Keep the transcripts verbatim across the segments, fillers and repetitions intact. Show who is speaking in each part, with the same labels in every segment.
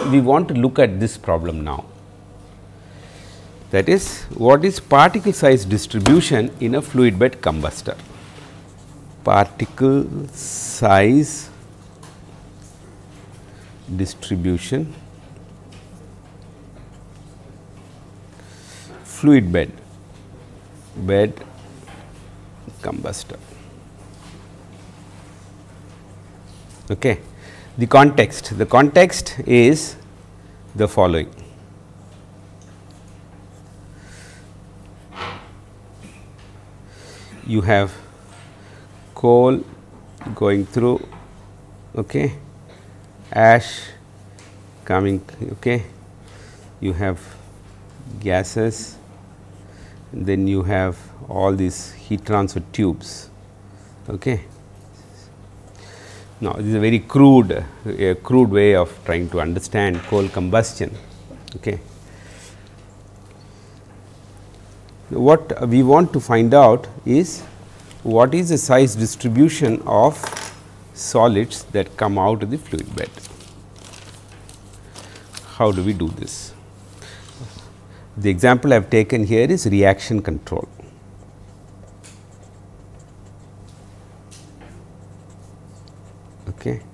Speaker 1: we want to look at this problem now. That is, what is particle size distribution in a fluid bed combustor? Particle size distribution fluid bed bed combustor. Okay. The context, the context is the following. You have coal going through, okay, ash coming, okay, you have gases, then you have all these heat transfer tubes. Okay. Now, this is a very crude, uh, crude way of trying to understand coal combustion. Okay. What we want to find out is what is the size distribution of solids that come out of the fluid bed. How do we do this? The example I have taken here is reaction control. Okay.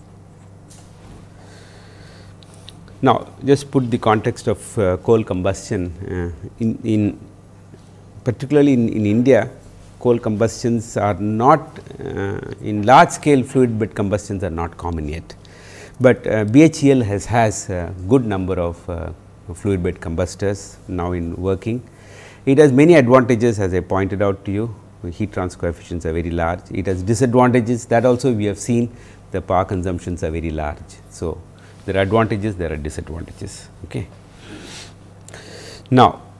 Speaker 1: Now, just put the context of uh, coal combustion uh, in, in particularly in, in India, coal combustions are not uh, in large scale fluid bed combustions are not common yet, but uh, B H E L has has a good number of uh, fluid bed combustors now in working. It has many advantages, as I pointed out to you. Heat transfer coefficients are very large. It has disadvantages, that also we have seen, the power consumptions are very large. So, there are advantages, there are disadvantages. Okay. Now,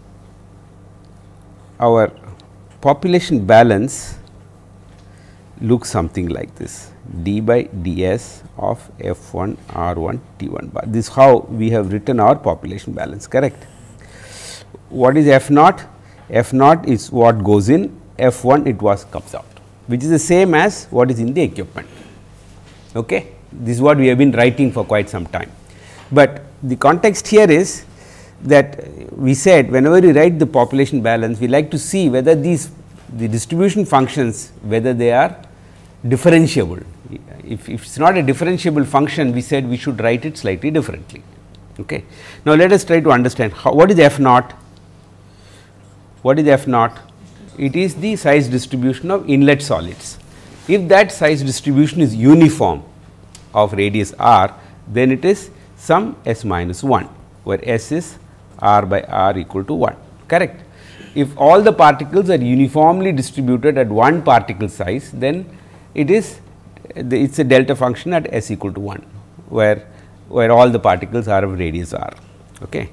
Speaker 1: our population balance looks something like this, d by ds of F one R one T one bar. This is how we have written our population balance, correct. What is F naught? F naught is what goes in, F one it was comes out, which is the same as what is in the equipment. Okay. This is what we have been writing for quite some time, but the context here is that we said whenever we write the population balance, we like to see whether these the distribution functions, whether they are differentiable. If, if it is not a differentiable function, we said we should write it slightly differently. Okay. Now, let us try to understand how, what is F naught? What is F naught? It is the size distribution of inlet solids. If that size distribution is uniform of radius r, then it is some s minus one, where s is r by r equal to one, correct. If all the particles are uniformly distributed at one particle size, then it is it is a delta function at s equal to one, where where all the particles are of radius r. Okay.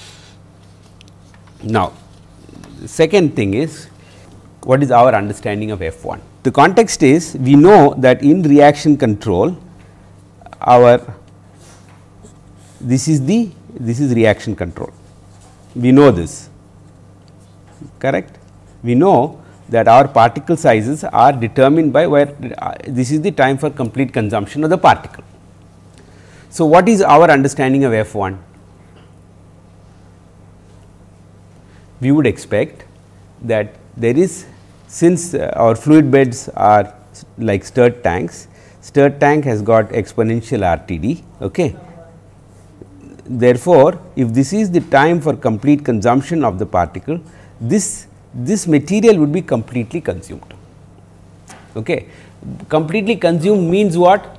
Speaker 1: Now, the second thing is, what is our understanding of F one? The context is, we know that in reaction control, our this is the this is reaction control. We know this, correct. We know that our particle sizes are determined by where uh, this is the time for complete consumption of the particle. So, what is our understanding of F one? We would expect that there is, since uh, our fluid beds are like stirred tanks, stirred tank has got exponential R T D. Okay. Therefore, if this is the time for complete consumption of the particle, this this material would be completely consumed. Okay. Completely consumed means what?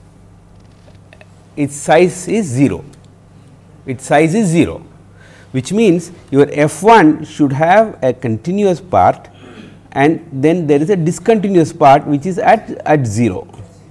Speaker 1: Its size is zero, its size is zero, which means your F one should have a continuous part, and then there is a discontinuous part which is at, at zero.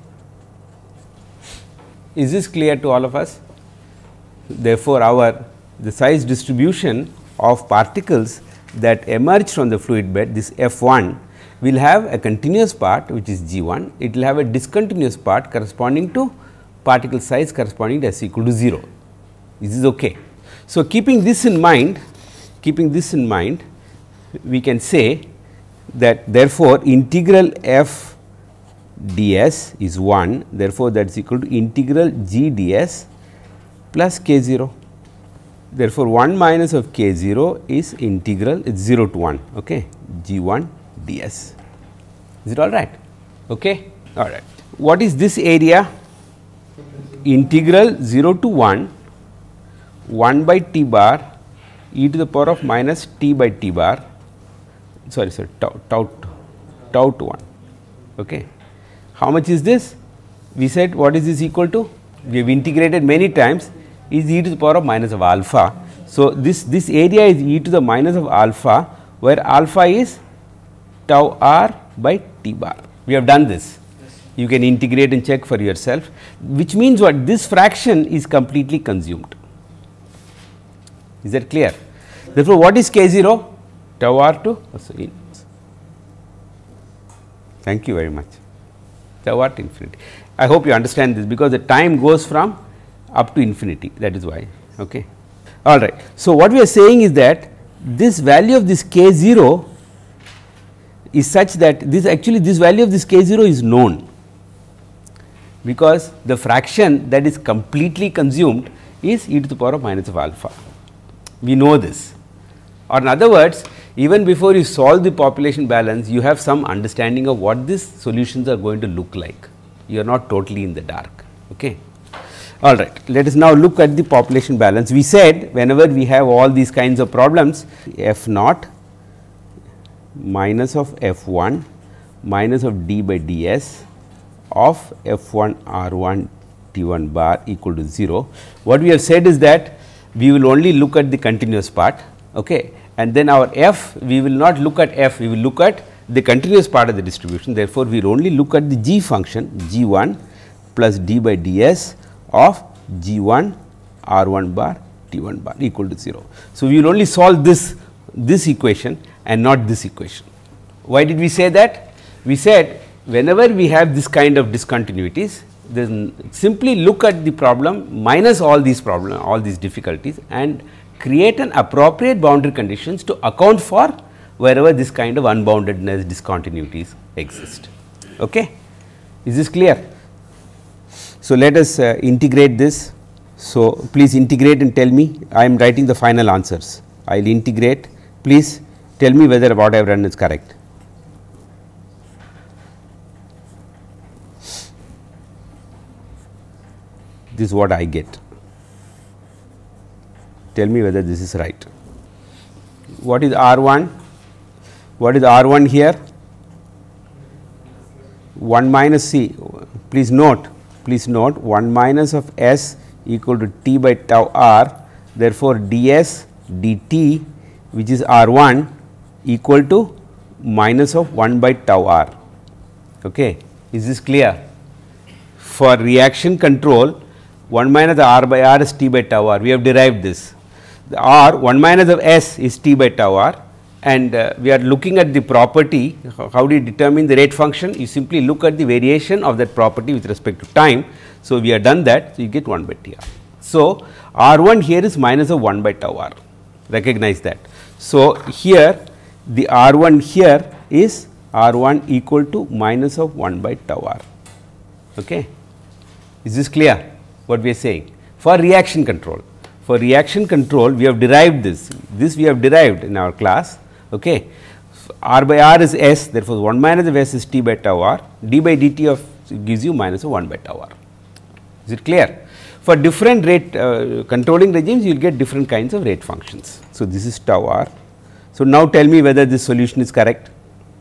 Speaker 1: Is this clear to all of us? Therefore, our the size distribution of particles that emerge from the fluid bed, this F one, will have a continuous part which is G one, it will have a discontinuous part corresponding to particle size corresponding to s equal to zero. This is okay. So, keeping this in mind, keeping this in mind, we can say that therefore, integral f ds is one, therefore, that is equal to integral g ds plus k zero. Therefore, one minus of k zero is integral, it is zero to one, okay, g one ds. Is it all right? Okay, all right. What is this area? Integral zero to one, one by t bar e to the power of minus t by t bar, sorry, sorry, tau, tau, tau to one. Okay. How much is this? We said what is this equal to? We have integrated many times, is e to the power of minus of alpha. So, this, this area is e to the minus of alpha, where alpha is tau r by t bar. We have done this. You can integrate and check for yourself, which means what? This fraction is completely consumed. Is that clear? Therefore, what is k zero? Tau r to, thank you very much, tau r to infinity. I hope you understand this, because the time goes from up to infinity, that is why. Okay. All right. So, what we are saying is that this value of this k zero is such that this actually this value of this k zero is known, because the fraction that is completely consumed is e to the power of minus of alpha. We know this, or in other words, even before you solve the population balance, you have some understanding of what these solutions are going to look like. You are not totally in the dark. Okay. All right. Let us now look at the population balance. We said whenever we have all these kinds of problems, f naught minus of f one minus of d by ds of f one r one t one bar equal to zero. What we have said is that we will only look at the continuous part, okay, and then our f, we will not look at f, we will look at the continuous part of the distribution. Therefore, we will only look at the g function g one plus d by ds of g one r one bar t one bar equal to zero. So, we will only solve this, this equation and not this equation. Why did we say that? We said whenever we have this kind of discontinuities, then simply look at the problem minus all these problems, all these difficulties, and create an appropriate boundary conditions to account for wherever this kind of unboundedness discontinuities exist. Okay. Is this clear? So, let us uh, integrate this. So, please integrate and tell me. I am writing the final answers. I will integrate. Please tell me whether what I have done is correct. This is what I get. Tell me whether this is right. What is R one? What is R one here? one minus C. Please note, please note one minus of S equal to T by tau R. Therefore, ds dt, which is R one, equal to minus of one by tau R. Okay. Is this clear? For reaction control, one minus the R by R is T by tau R. We have derived this. The R, one minus of S is T by tau R, and uh, we are looking at the property. How do you determine the rate function? You simply look at the variation of that property with respect to time. So, we have done that. So, you get one by T R. So, R one here is minus of one by tau R. Recognize that. So, here the R one here is R one equal to minus of one by tau R. Okay. Is this clear what we are saying? For reaction control. For reaction control, we have derived this. This we have derived in our class. Okay. R by R is S, therefore, one minus of S is T by tau R. D by dt of gives you minus of one by tau R. Is it clear? For different rate uh, controlling regimes, you will get different kinds of rate functions. So, this is tau R. So, now tell me whether this solution is correct.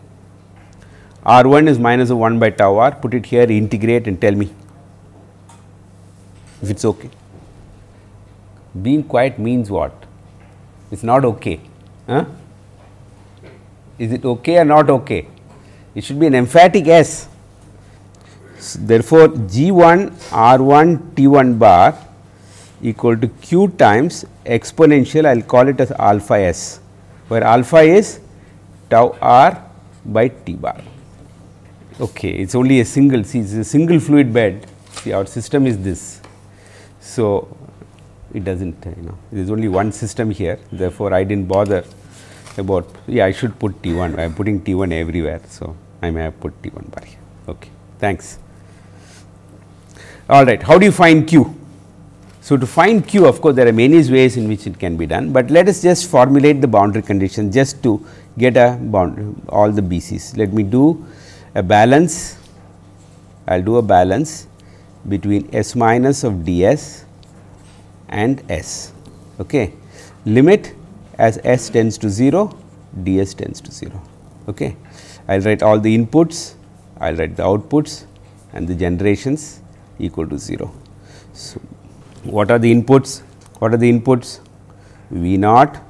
Speaker 1: R one is minus of one by tau R. Put it here, integrate and tell me if it is okay. Being quiet means what? It is not okay. Huh? Is it okay or not okay? It should be an emphatic yes. So, therefore, G one R one T one bar equal to Q times exponential, I will call it as alpha S, where alpha is tau R by T bar. Okay, it is only a single, see, it is a single fluid bed. See, our system is this. So, it does not, you know, there is only one system here, therefore, I did not bother about, yeah, I should put T one, I am putting T one everywhere. So, I may have put T one bar here. Okay, thanks. All right, how do you find Q? So, to find q, of course, there are many ways in which it can be done, but let us just formulate the boundary condition just to get a boundary all the B Cs. Let me do a balance, I will do a balance between S minus of d s and S. Okay. Limit as S tends to zero, d s tends to zero. Okay. I will write all the inputs, I will write the outputs and the generations equal to zero. So, what are the inputs? What are the inputs? V naught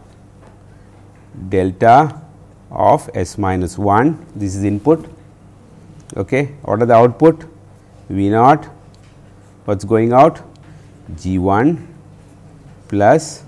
Speaker 1: delta of S minus one, this is input. Okay. What are the output? V naught, what is going out? G one plus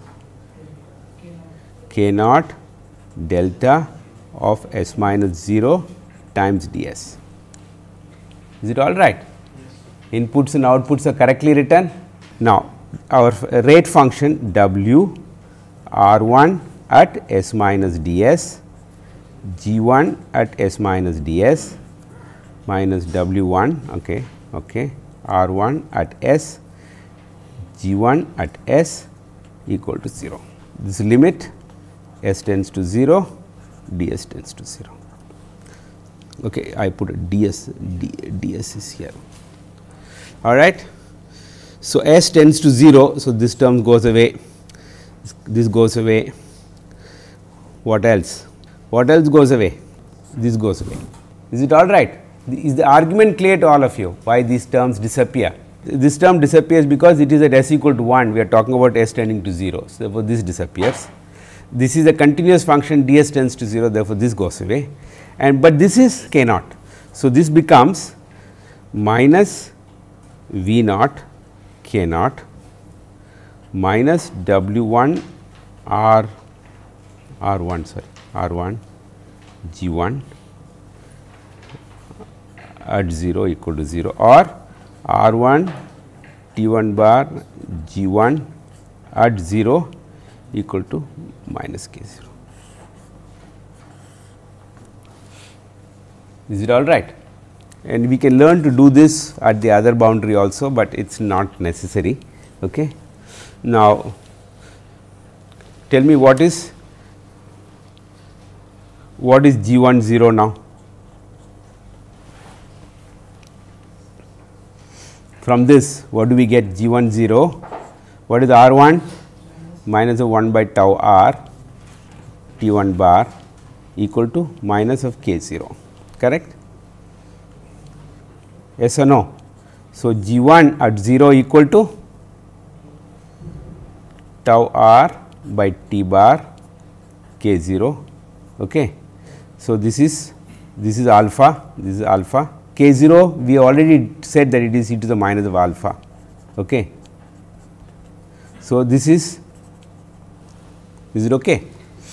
Speaker 1: K naught delta of S minus zero times d s. Is it all right? Yes. Inputs and outputs are correctly written. Now, our rate function W R one at S minus d s, G one at S minus d s minus W one, okay, okay, R one at S, G one at S equal to zero. This limit S tends to zero, d s tends to zero. Okay, I put a ds, d, ds is here. All right. So, S tends to zero, so this term goes away, this goes away. What else? What else goes away? This goes away. Is it all right? Is the argument clear to all of you why these terms disappear? This term disappears because it is at S equal to one, we are talking about S tending to zero. So, therefore, this disappears. This is a continuous function, d s tends to zero, therefore, this goes away, and but this is k naught. So, this becomes minus V naught k naught minus W one R R one sorry R one G one at zero equal to zero, or R one T one bar G one at zero equal to minus k zero. Is it all right? And we can learn to do this at the other boundary also, but it is not necessary. Okay. Now, tell me what is what is G one zero now? From this, what do we get? G one zero, what is R one? Minus of one by tau r T one bar equal to minus of k zero, correct? Yes or no? So, G one at zero equal to tau r by T bar k zero. Okay. So, this is this is alpha, this is alpha, k zero we already said that it is e to the minus of alpha. Okay. So, this is is it okay?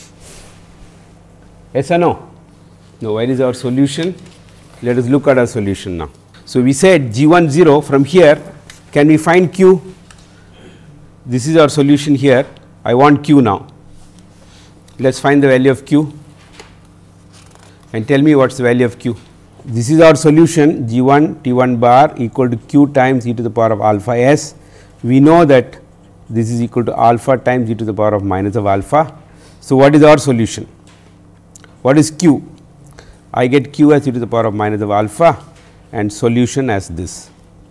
Speaker 1: Yes or no? Now, where is our solution? Let us look at our solution now. So, we said G one zero, from here can we find q? This is our solution here. I want q now. Let us find the value of q and tell me what is the value of q. This is our solution, G one T one bar equal to q times e to the power of alpha s. We know that this is equal to alpha times e to the power of minus of alpha. So, what is our solution? What is q? I get q as e to the power of minus of alpha and solution as this.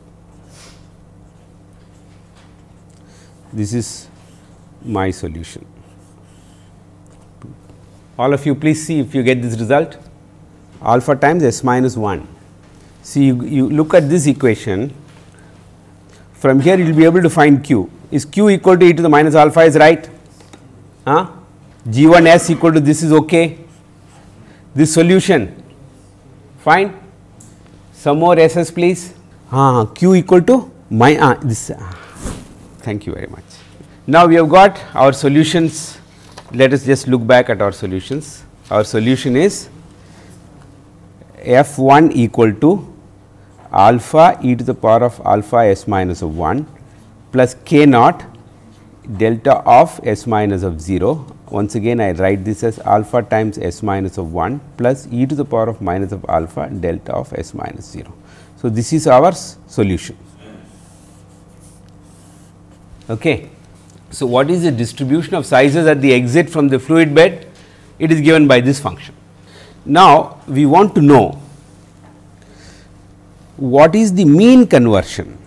Speaker 1: This is my solution. All of you please see if you get this result, alpha times s minus one. See, you, you look at this equation, from here you will be able to find q. Is q equal to e to the minus alpha is right? Huh? G one s equal to this is okay. This solution fine. Some more s's please. Uh, q equal to my uh, this. Uh, thank you very much. Now, we have got our solutions. Let us just look back at our solutions. Our solution is f one equal to alpha e to the power of alpha s minus of one plus k naught delta of s minus of zero. Once again I write this as alpha times s minus of one plus e to the power of minus of alpha delta of s minus zero. So, this is our solution. Okay. So, what is the distribution of sizes at the exit from the fluid bed? It is given by this function. Now, we want to know what is the mean conversion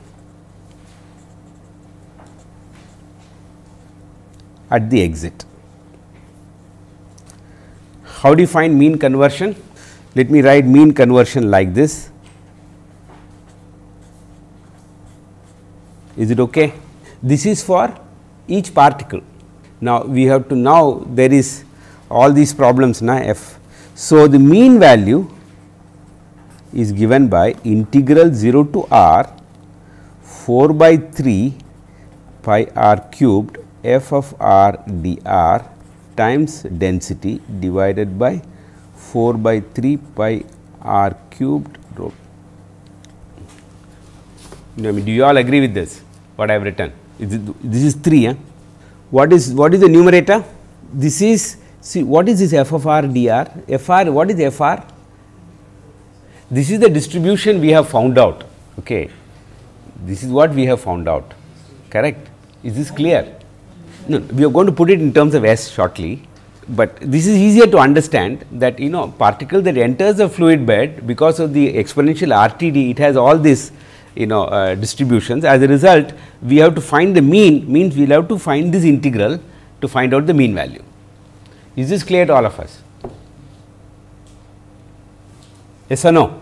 Speaker 1: at the exit. How do you find mean conversion? Let me write mean conversion like this. Is it okay? This is for each particle. Now, we have to now there is all these problems na f. So, the mean value is given by integral zero to r four by three pi r cubed f of r dr times density divided by four by three pi r cubed rho. I mean, do you all agree with this? What I have written? Is it, this is three. Eh? What is what is the numerator? This is, see, what is this f of r dr? Fr, what is Fr? This is the distribution we have found out. Okay. This is what we have found out. Correct? Is this clear? No, we are going to put it in terms of S shortly, but this is easier to understand that, you know, particle that enters the fluid bed, because of the exponential R T D, it has all this, you know, uh, distributions. As a result, we have to find the mean, means we will have to find this integral to find out the mean value. Is this clear to all of us? Yes or no?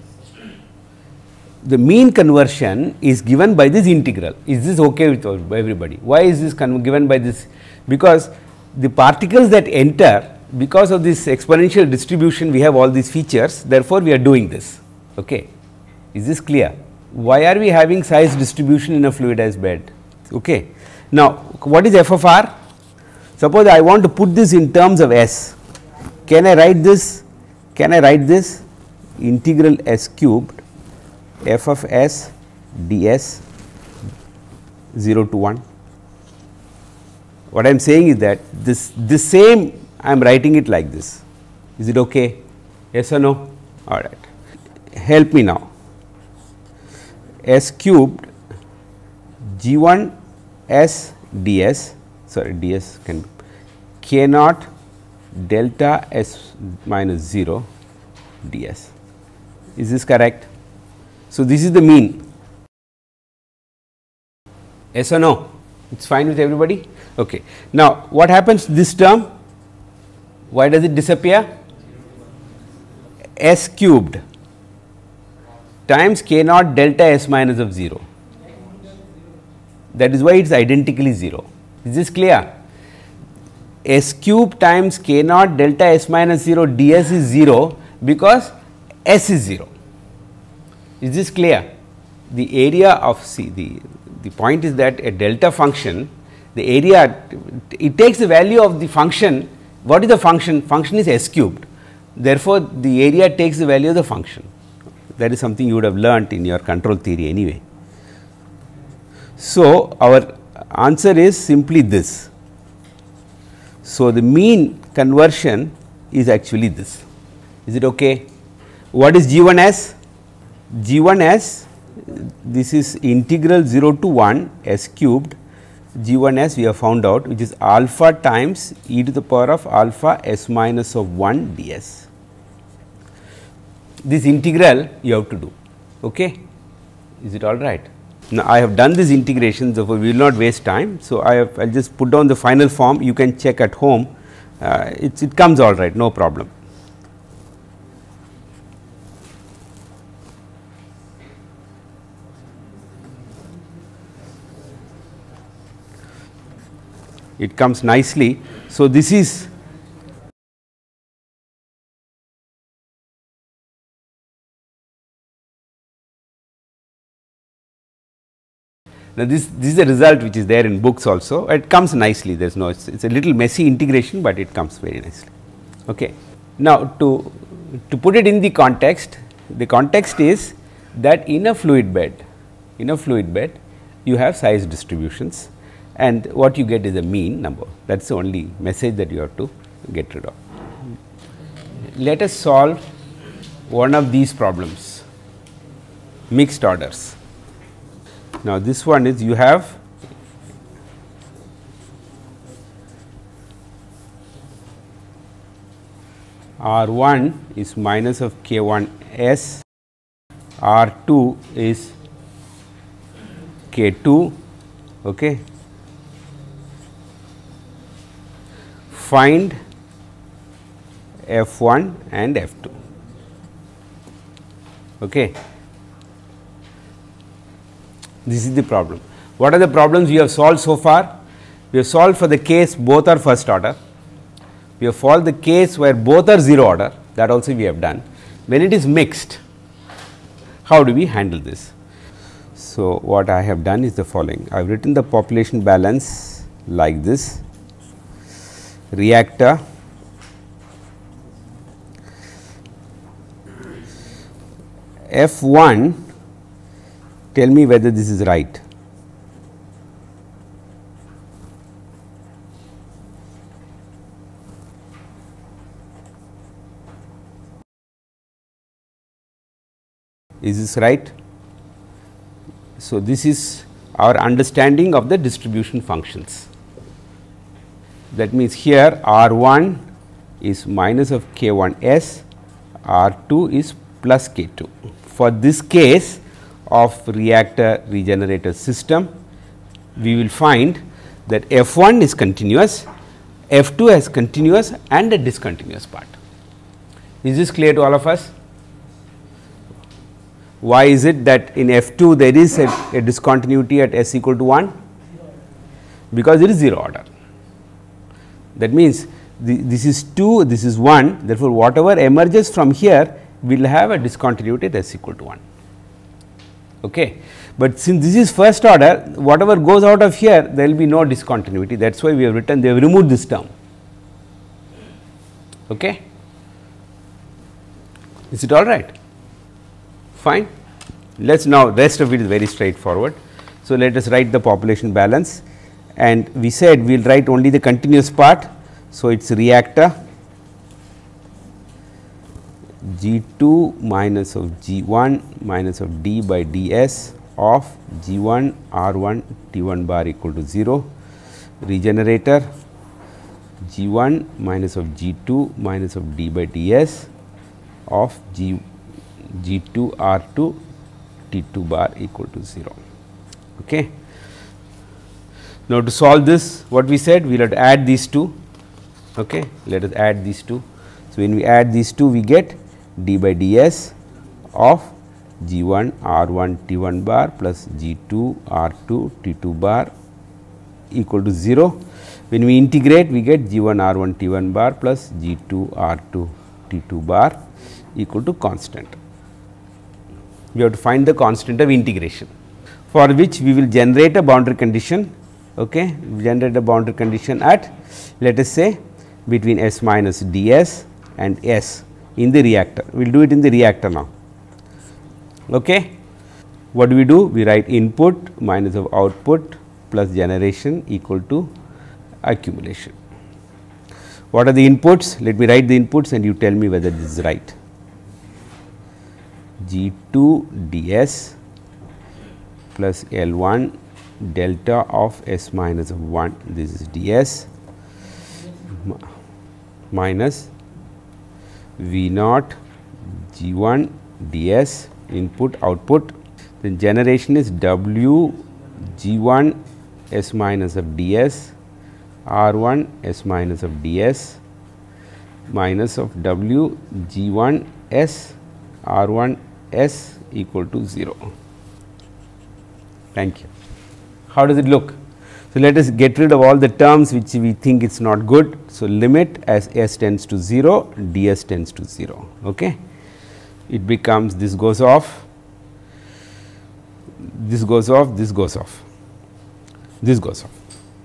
Speaker 1: The mean conversion is given by this integral. Is this okay with everybody? Why is this given by this? Because the particles that enter, because of this exponential distribution, we have all these features, therefore, we are doing this. Okay. Is this clear? Why are we having size distribution in a fluidized bed? Okay. Now, what is f of r? Suppose I want to put this in terms of S. Can I write this? Can I write this? Integral S cubed f of S ds zero to one. What I am saying is that this, this same I am writing it like this. Is it okay? Yes or no? All right. Help me now. S cubed G one S ds, sorry, ds can k naught delta S minus zero ds. Is this correct? So, this is the mean. Yes or no? It is fine with everybody? Okay. Now, what happens to this term? Why does it disappear? S cubed times k naught delta S minus of zero. That is why it is identically zero. Is this clear? S cube times k naught delta S minus zero ds is zero because S is zero. Is this clear? The area of, see, the, the point is that a delta function, the area, it takes the value of the function. What is the function? Function is S cubed. Therefore, the area takes the value of the function. That is something you would have learnt in your control theory anyway. So, our answer is simply this. So, the mean conversion is actually this. Is it okay? What is G one S? G one S, this is integral zero to one S cubed G one S we have found out, which is alpha times e to the power of alpha S minus of one ds. This integral you have to do. Okay? Is it all right? Now, I have done this integration, therefore, we will not waste time. So, I have I will just put down the final form, you can check at home, uh, it, it comes all right, no problem. It comes nicely. So, this is now this this is the result which is there in books also. It comes nicely, there is no, it's, it's a little messy integration, but it comes very nicely. Okay. Now, to to put it in the context, the context is that in a fluid bed, in a fluid bed you have size distributions, and what you get is a mean number. That is the only message that you have to get rid of. Let us solve one of these problems, mixed orders. Now, this one is you have R one is minus of K one S, R two is K two. Okay. Find F one and F two. Okay. This is the problem. What are the problems we have solved so far? We have solved for the case both are first order. We have solved the case where both are zero order, that also we have done. When it is mixed, how do we handle this? So, what I have done is the following. I have written the population balance like this. Reactor, F one, tell me whether this is right. Is this right? So, this is our understanding of the distribution functions. That means, here R one is minus of K one S, R two is plus K two. For this case of reactor regenerator system, we will find that F one is continuous, F two has continuous and a discontinuous part. Is this clear to all of us? Why is it that in F two there is a, a discontinuity at S equal to one? Because it is zero order. That means, the, this is two, this is one, therefore, whatever emerges from here will have a discontinuity at S equal to one. Okay. But since this is first order, whatever goes out of here, there will be no discontinuity. That is why we have written, they have removed this term. Okay. Is it all right? Fine. Let us now, rest of it is very straightforward. So, let us write the population balance, and we said we will write only the continuous part. So, it is reactor G two minus of G one minus of d by ds of G one R one T one bar equal to zero, regenerator G one minus of G two minus of d by ds of G G two R two T two bar equal to zero. Okay. Now, to solve this, what we said, we will have to add these two. Okay. Let us add these two. So, when we add these two, we get d by ds of G one R one T one bar plus G two R two T two bar equal to zero. When we integrate, we get G one R one T one bar plus G two R two T two bar equal to constant. We have to find the constant of integration, for which we will generate a boundary condition. Okay, we generate a boundary condition at, let us say, between S minus ds and S in the reactor. We will do it in the reactor now. Okay. What do we do? We write input minus of output plus generation equal to accumulation. What are the inputs? Let me write the inputs and you tell me whether this is right. G two ds plus L one delta of S minus of one, this is ds, minus V naught G one ds input output, then generation is W G one S minus of ds R one S minus of ds minus of W G one S R one S equal to zero. Thank you. How does it look? So, let us get rid of all the terms which we think it is not good. So, limit as S tends to zero, ds tends to zero. Okay. It becomes, this goes off, this goes off, this goes off, this goes off.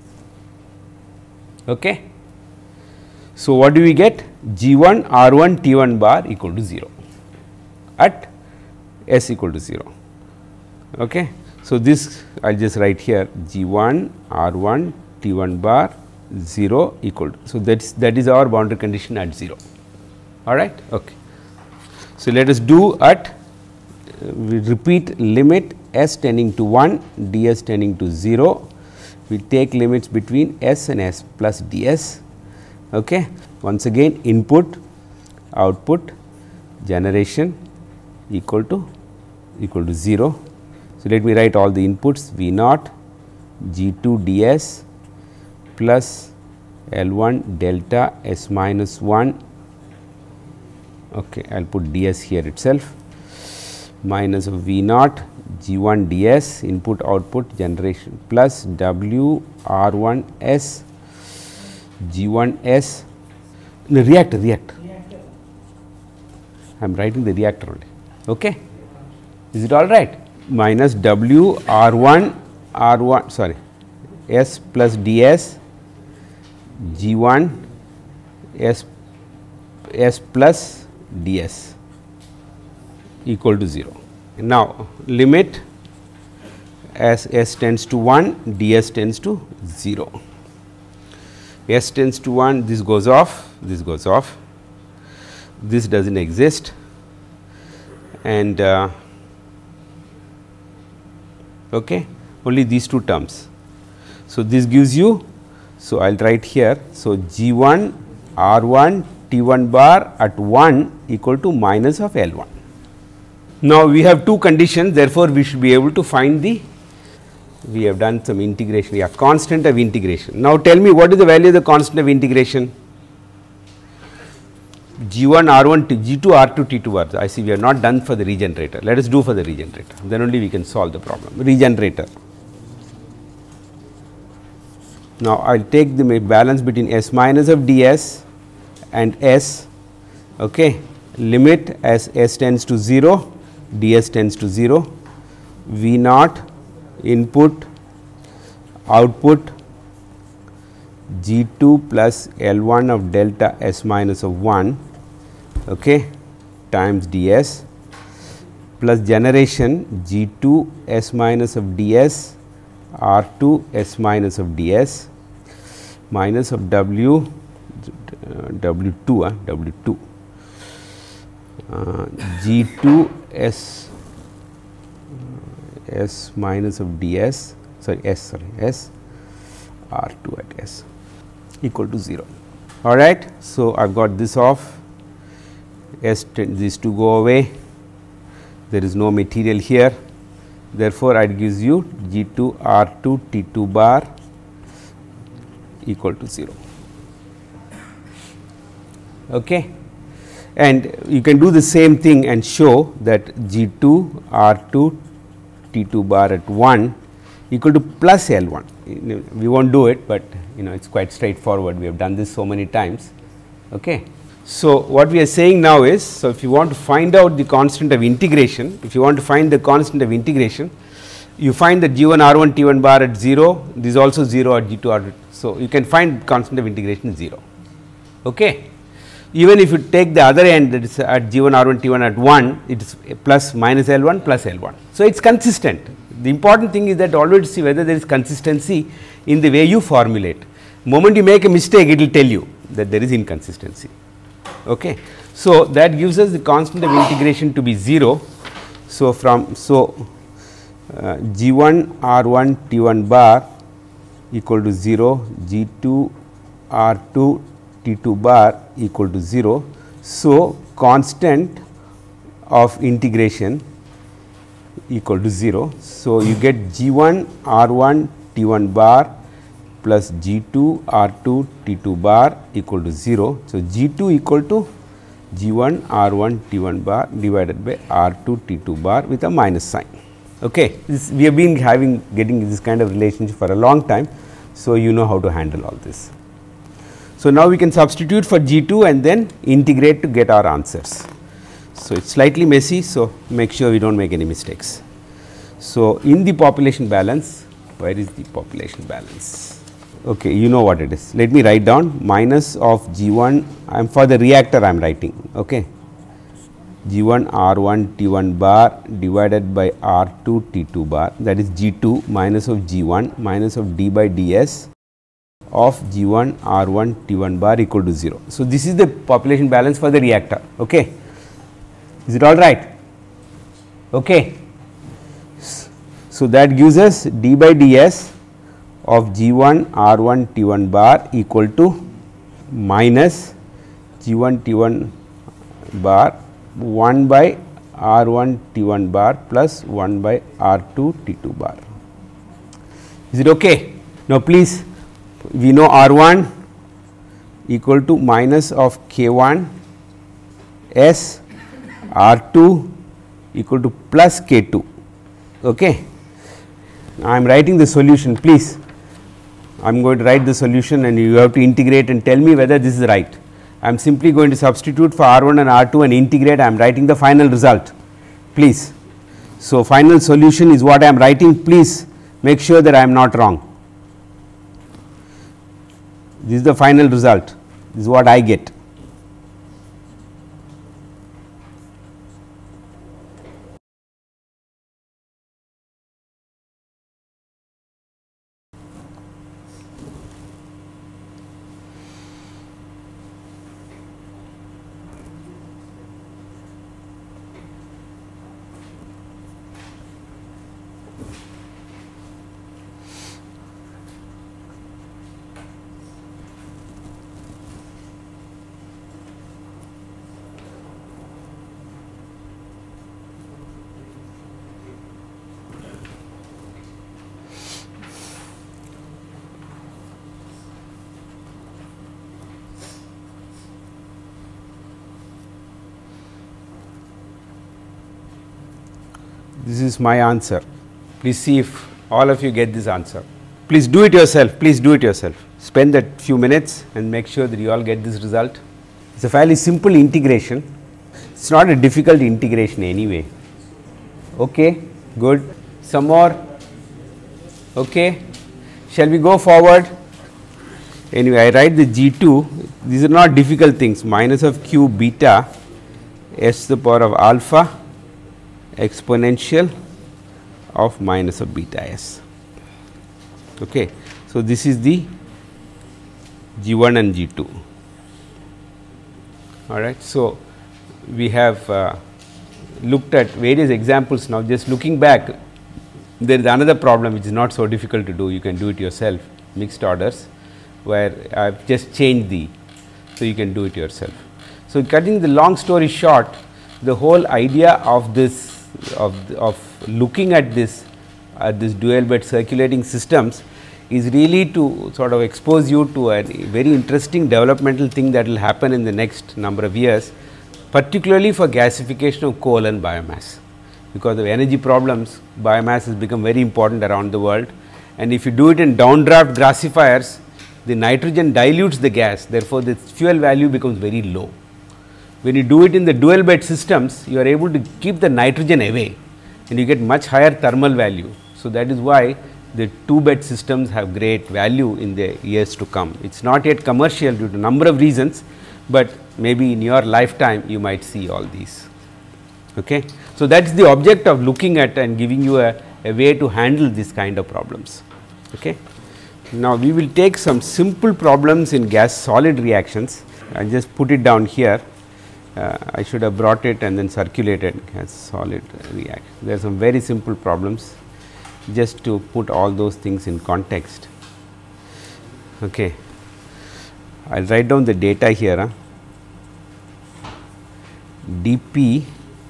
Speaker 1: Okay. So, what do we get? G one R one T one bar equal to zero at S equal to zero. Okay. So, this I will just write here G one R one T one bar zero equal to. So, that is that is our boundary condition at zero. All right. Okay. So, let us do at uh, we repeat limit S tending to one, ds tending to zero. We take limits between S and S plus ds. Okay. Once again input output generation equal to equal to zero. So, let me write all the inputs V naught G two ds plus L one delta S minus one, okay, I will put ds here itself, minus of V naught G one ds input output generation plus W R one S G one S, no, reactor reactor, I am writing the reactor only, okay. Is it all right? Minus W R one R one, sorry, S plus ds G one S S plus ds equal to zero. Now, limit as S tends to one, ds tends to zero. S tends to one, this goes off, this goes off, this does not exist, and uh, okay, only these two terms. So, this gives you, so I will write here, so G one R one T one bar at one equal to minus of L one. Now, we have two conditions, therefore, we should be able to find the, we have done some integration, yeah, constant of integration. Now, tell me what is the value of the constant of integration? G one R one to G two R two T two bars. I see we are not done for the regenerator. Let us do for the regenerator, then only we can solve the problem. Regenerator. Now, I will take the balance between S minus of ds and S, okay, limit as S tends to zero, ds tends to zero, V naught input output G two plus L one of delta S minus of one, okay, times ds plus generation G two S minus of ds R two S minus of ds minus of W uh, W two uh, W two uh, G two S uh, S minus of ds, sorry S sorry S R two at S equal to zero. All right. So, I have got this off, S these two go away, there is no material here, therefore, it gives you G two R two T two bar equal to zero. Okay. And you can do the same thing and show that G two R two T two bar at one equal to plus L one. We will not do it, but you know it is quite straightforward, we have done this so many times. Okay. So, what we are saying now is, so if you want to find out the constant of integration, if you want to find the constant of integration, you find that G one R one T one bar at zero, this is also zero at G two R two. So, you can find constant of integration is zero. Okay. Even if you take the other end, that is at G one R one T one at one, it is plus minus L one plus L one. So, it is consistent. The important thing is that always see whether there is consistency in the way you formulate. Moment you make a mistake, it will tell you that there is inconsistency. Okay. So, that gives us the constant of integration to be zero. So, from so uh, G one R one T one bar equal to zero, G two R two T two bar equal to zero. So, constant of integration equal to zero. So, you get G one R one T one bar plus G two R two T two bar equal to zero. So, G two equal to G one R one T one bar divided by R two T two bar with a minus sign. Okay. This, we have been having getting this kind of relationship for a long time. So, you know how to handle all this. So, now we can substitute for G two and then integrate to get our answers. So, it is slightly messy. So, make sure we do not make any mistakes. So, in the population balance, where is the population balance? Okay, you know what it is. Let me write down minus of G one, I am for the reactor I am writing, okay. G one R one T one bar divided by R two T two bar, that is G two minus of G one minus of d by ds of G one R one T one bar equal to zero. So, this is the population balance for the reactor, okay. Is it all right? Okay. So, that gives us d by ds of G one R one T one bar equal to minus G one T one bar one by R one T one bar plus one by R two T two bar. Is it okay? Now, please, we know R one equal to minus of K one S, R two equal to plus K two. Okay. Now, I am writing the solution, please. I am going to write the solution and you have to integrate and tell me whether this is right. I am simply going to substitute for R one and R two and integrate. I am writing the final result, please. So, final solution is what I am writing. Please make sure that I am not wrong. This is the final result. This is what I get. This is my answer. Please see if all of you get this answer. Please do it yourself. Please do it yourself. Spend that few minutes and make sure that you all get this result. It's a fairly simple integration. It's not a difficult integration anyway. Okay, good. Some more. Okay. Shall we go forward? Anyway, I write the G two. These are not difficult things. Minus of q beta s to the power of alpha exponential of minus of beta s. Okay. So, this is the G one and G two. All right. So, we have uh, looked at various examples now. Just looking back, there is another problem which is not so difficult to do. You can do it yourself, mixed orders, where I have just changed the, so you can do it yourself. So, cutting the long story short, the whole idea of this of, of looking at this at this dual bed circulating systems is really to sort of expose you to a very interesting developmental thing that will happen in the next number of years, particularly for gasification of coal and biomass. Because of energy problems, biomass has become very important around the world, and if you do it in downdraft gasifiers, the nitrogen dilutes the gas, therefore, the fuel value becomes very low. When you do it in the dual bed systems, you are able to keep the nitrogen away and you get much higher thermal value. So, that is why the two bed systems have great value in the years to come. It is not yet commercial due to number of reasons, but maybe in your lifetime you might see all these. Okay. So, that is the object of looking at and giving you a, a way to handle this kind of problems. Okay. Now, we will take some simple problems in gas solid reactions. I just put it down here. Uh, I should have brought it and then circulated as solid reaction. There are some very simple problems just to put all those things in context. Okay. I will write down the data here. Huh? D P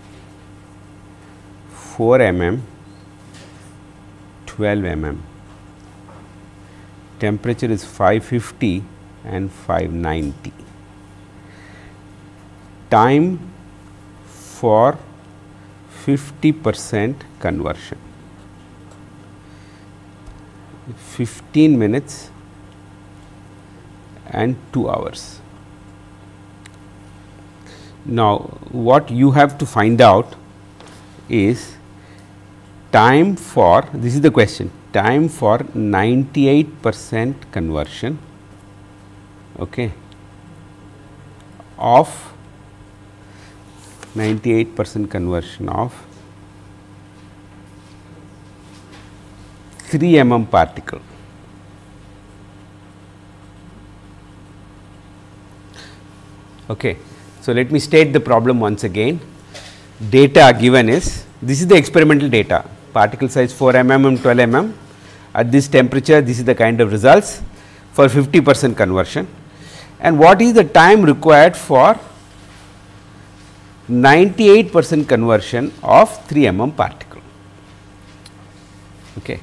Speaker 1: four millimeters, twelve millimeters, temperature is five fifty and five ninety. Time for fifty percent conversion, fifteen minutes and two hours. Now, what you have to find out is time for, this is the question, time for ninety-eight percent conversion, okay, of ninety-eight percent conversion of three millimeter particle. Okay. So, let me state the problem once again. Data given is, this is the experimental data, particle size four millimeters, twelve millimeters, at this temperature this is the kind of results for fifty percent conversion, and what is the time required for ninety-eight percent conversion of three millimeter particle. Okay.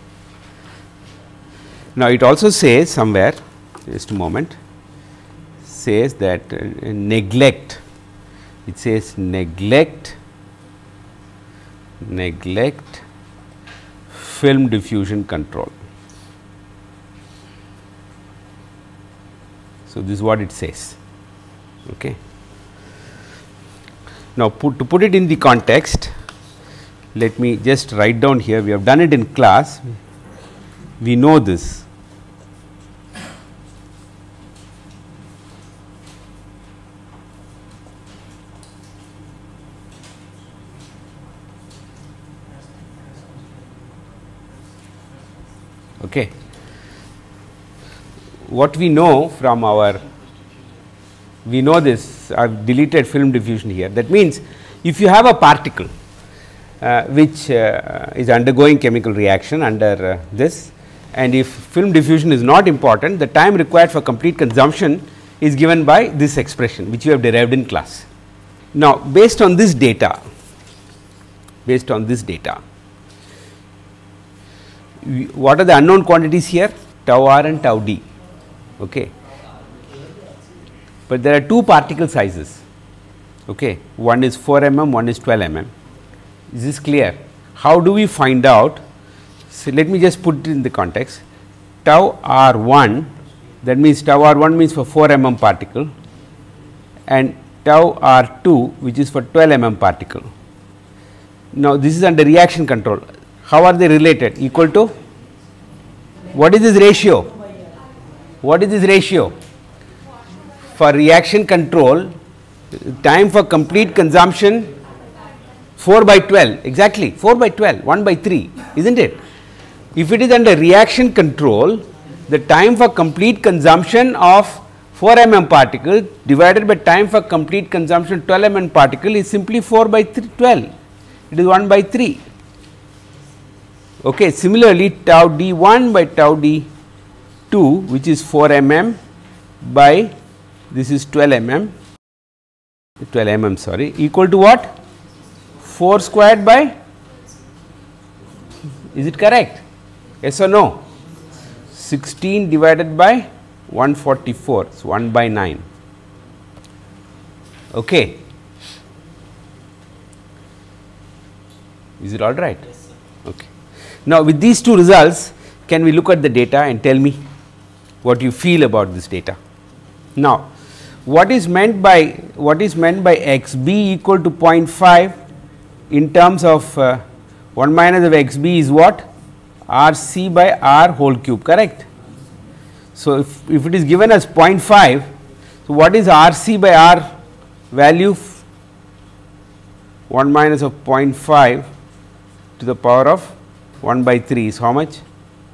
Speaker 1: Now, it also says somewhere, just a moment, says that uh, neglect, it says neglect, neglect film diffusion control. So, this is what it says. Okay. Now, put, to put it in the context, let me just write down here, we have done it in class, we know this. Okay. What we know from our, we know this, I have deleted film diffusion here. That means, if you have a particle uh, which uh, is undergoing chemical reaction under uh, this, and if film diffusion is not important, the time required for complete consumption is given by this expression which you have derived in class. Now, based on this data, based on this data, we, what are the unknown quantities here? Tau r and tau d. Okay. But there are two particle sizes, okay. One is four millimeter, one is twelve millimeter. Is this clear? How do we find out? So, let me just put it in the context. Tau r one, that means tau r one means for four millimeter particle, and tau r two which is for twelve millimeter particle. Now, this is under reaction control. How are they related? Equal to, what is this ratio? What is this ratio? For reaction control, time for complete consumption four by twelve, exactly four by twelve, one by three, is not it? If it is under reaction control, the time for complete consumption of four millimeter particle divided by time for complete consumption twelve millimeter particle is simply four by twelve, it is one by three. Okay. Similarly, tau d one by tau d two, which is four millimeter by this is twelve millimeter, twelve millimeter sorry, equal to what? four squared by, is it correct? Yes or no? sixteen divided by one forty-four, so one by nine. Okay. Is it all right?
Speaker 2: Yes, sir.
Speaker 1: Okay. Now, with these two results, can we look at the data and tell me what you feel about this data? Now, what is meant by, what is meant by x b equal to zero point five in terms of uh, one minus of x b is what? R c by r whole cube, correct? So, if, if it is given as zero point five, so what is R c by r value? one minus of zero point five to the power of one by three is how much?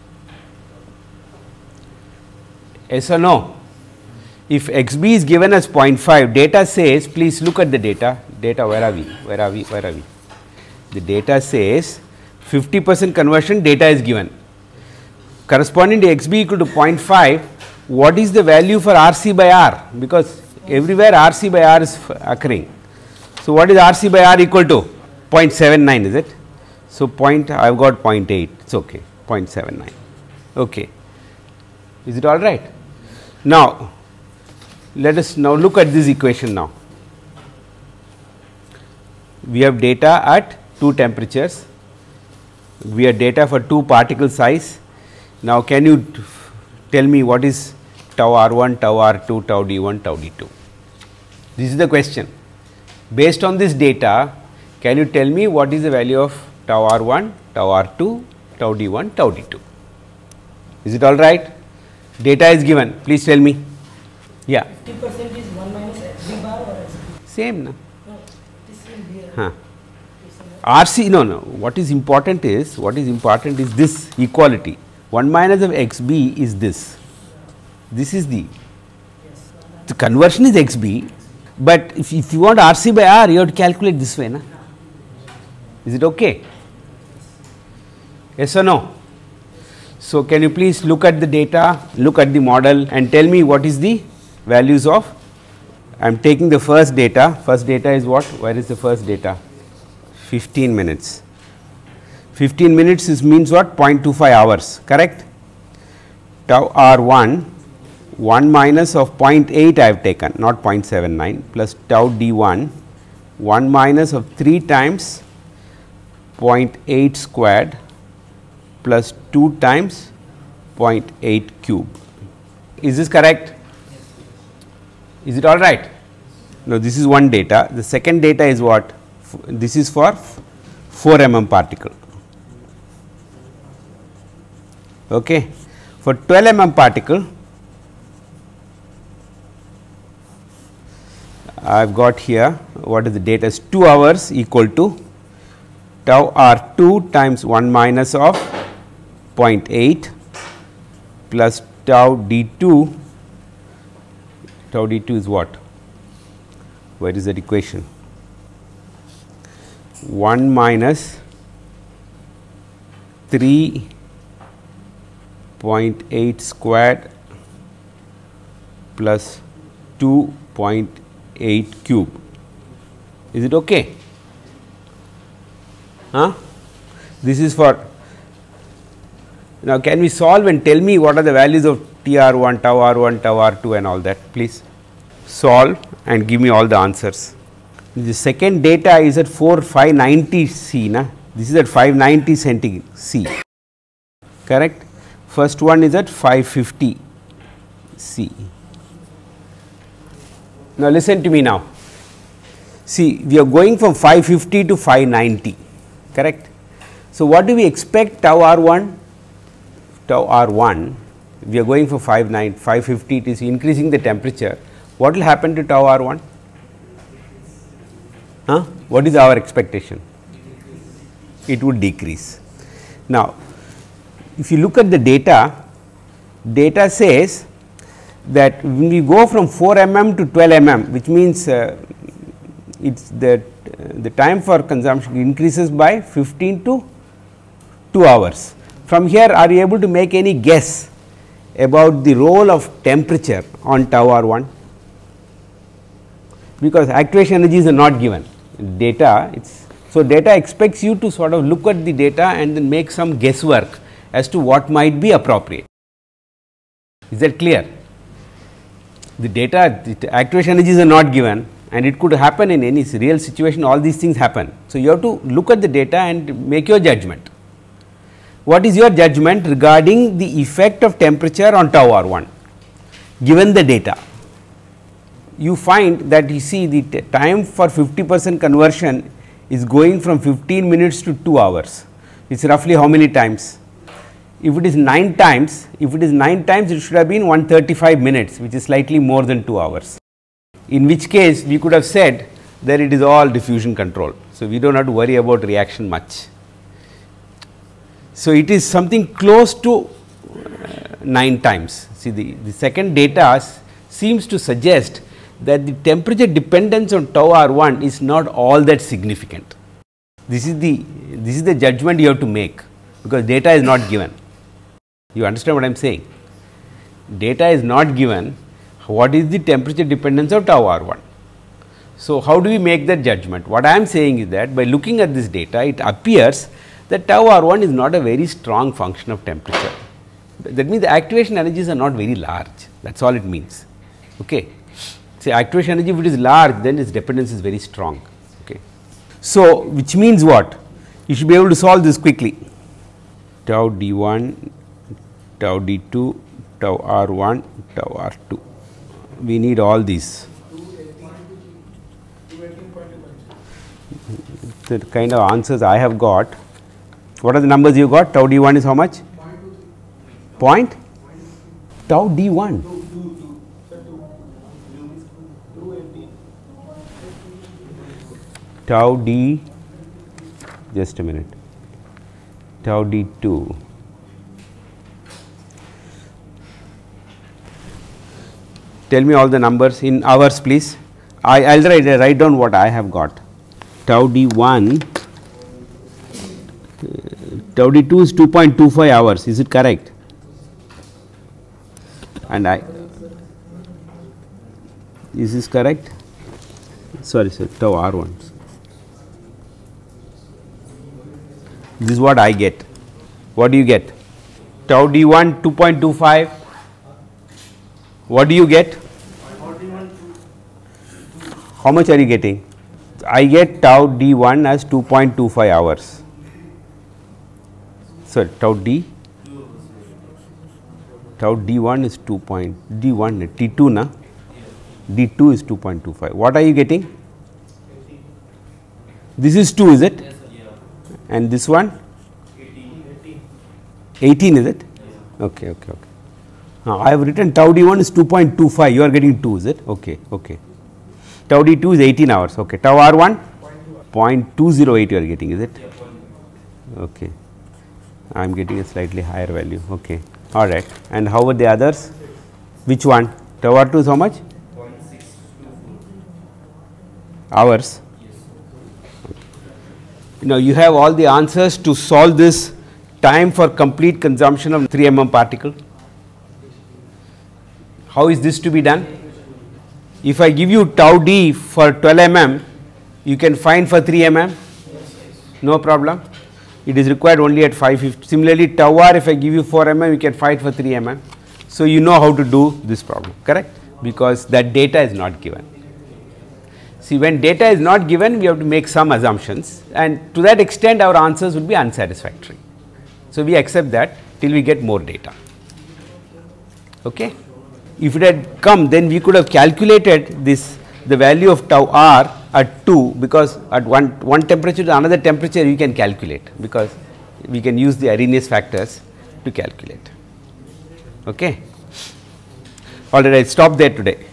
Speaker 1: Yes or no? If x b is given as zero point five, data says, please look at the data, data where are we, where are we, where are we? The data says fifty percent conversion data is given. Corresponding to x b equal to zero point five, what is the value for R c by r? Because everywhere R c by r is occurring. So, what is R c by r equal to? zero point seven nine, is it? So, point I have got zero point eight, it is okay, zero point seven nine. Okay. Is it all right? Now, let us now look at this equation now. We have data at two temperatures, we have data for two particle size. Now, can you tell me what is tau r one, tau r two, tau d one, tau d two? This is the question. Based on this data, can you tell me what is the value of tau r one, tau r two, tau d one, tau d two? Is it all right? Data is given, please tell me. Yeah.
Speaker 2: fifty percent is one minus x b bar or x b?
Speaker 1: Same, no?
Speaker 2: No, it is same here.
Speaker 1: Huh. R c, no, no, what is important is, what is important is this equality, one minus of x b is this, this is the,
Speaker 2: Yes.
Speaker 1: the conversion is x b, but if, if you want R c by r, you have to calculate this way, na? Is it okay? Yes or no? So, can you please look at the data, look at the model and tell me what is the values of I am taking the first data, first data is what? Where is the first data? fifteen minutes. fifteen minutes is means what? zero point two five hours, correct? Tau R one, one minus of zero point eight I have taken, not zero point seven nine, plus tau D one, one minus of three times zero point eight squared plus two times zero point eight cube. Is this correct? Is it all right? No, this is one data. The second data is what? F this is for four millimeter particle. Okay. For twelve millimeter particle, I have got here what is the data is two hours equal to tau R two times one minus of zero point eight plus tau D two. Tau D two is what? Where is that equation? one minus three point eight squared plus two point eight cube. Is it okay? Huh? This is for, now can we solve and tell me what are the values of T R one, tau R one, tau R two and all that, please? Solve and give me all the answers. The second data is at four five ninety C, na? This is at five ninety centigrade C, correct? First one is at five fifty C. Now listen to me now. See, we are going from five fifty to five ninety, correct? So what do we expect tau R one? Tau R one, we are going for five ninety, five fifty, it is increasing the temperature. What will happen to tau R one? Huh? What is our expectation? It would decrease. Now, if you look at the data, data says that when we go from four millimeter to twelve millimeter, which means uh, it's the, uh, the time for consumption increases by fifteen to two hours. From here, are you able to make any guess about the role of temperature on tau R one? Because actuation energies are not given. Data, it's so data expects you to sort of look at the data and then make some guesswork as to what might be appropriate. Is that clear? The data, the actuation energies are not given, and it could happen in any real situation, all these things happen. So, you have to look at the data and make your judgment. What is your judgment regarding the effect of temperature on tau R one given the data? You find that you see the time for fifty percent conversion is going from fifteen minutes to two hours. It is roughly how many times? If it is nine times, if it is nine times, it should have been one hundred thirty-five minutes, which is slightly more than two hours. In which case, we could have said that it is all diffusion control. So, we do not have to worry about reaction much. So, it is something close to uh, nine times. See, the, the second data seems to suggest that the temperature dependence on tau R one is not all that significant. This is the this is the judgment you have to make, because data is not given. You understand what I am saying? Data is not given. What is the temperature dependence of tau R one? So, how do we make that judgment? What I am saying is that by looking at this data, it appears that tau R one is not a very strong function of temperature. That means the activation energies are not very large. That is all it means. Okay. Say activation energy, if it is large, then its dependence is very strong. Okay. So, which means what? You should be able to solve this quickly. Tau D one, tau D two, tau R one, tau R two. We need all these. The kind of answers I have got. What are the numbers you got? Tau D one is how much? Point? Tau D one. Tau D, just a minute, tau D two, tell me all the numbers in hours please. I will write, write down what I have got. Tau D one, uh, tau D two is two point two five hours, is it correct? And I, Is this correct? Sorry, sir, tau R one. This is what I get. What do you get? Tau D one two point two five. What do you get? How much are you getting? I get tau D one as two point two five hours. Sorry, tau D. Tau D one is two point, D one, T two na? D two is two point two five. What are you getting? This is two, is it? And this one? eighteen, is it? Okay, okay, okay. Now, I have written tau D one is two point two five, you are getting two, is it? Okay, okay. Tau D two is eighteen hours, okay. Tau R one? zero point two zero eight you are getting, is it? Okay. I am getting a slightly higher value, okay. All right. And how about the others? Which one? Tau R two is how much?
Speaker 3: zero point six two four.
Speaker 1: Hours?
Speaker 3: Yes.
Speaker 1: Now, you have all the answers to solve this time for complete consumption of three millimeter particle. How is this to be done? If I give you tau D for twelve millimeter, you can find for three millimeter? No problem. It is required only at five fifty. Similarly, tau R, if I give you four millimeter, you can find for three millimeter. So, you know how to do this problem, correct? Because that data is not given. See, when data is not given, we have to make some assumptions, and to that extent our answers would be unsatisfactory. So, we accept that till we get more data. Okay? If it had come, then we could have calculated this, the value of tau R at two, because at one, one temperature to another temperature you can calculate, because we can use the Arrhenius factors to calculate. Okay? All right, I will stop there today.